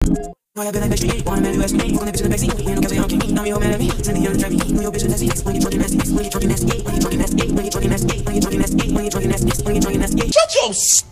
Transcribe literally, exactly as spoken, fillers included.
Why I feel like backstreet, wanna man, you ask me, wanna bitch in the backseat, we don't care, they don't care me, now you all mad at me, send me on the drive me, know your bitch is nasty, when you drunk and nasty, when you drunk and nasty, when you drunk and nasty, when you drunk and nasty, when you drunk and nasty, when you drunk and nasty, when you drunk and nasty, when you drunk and nasty. Shut your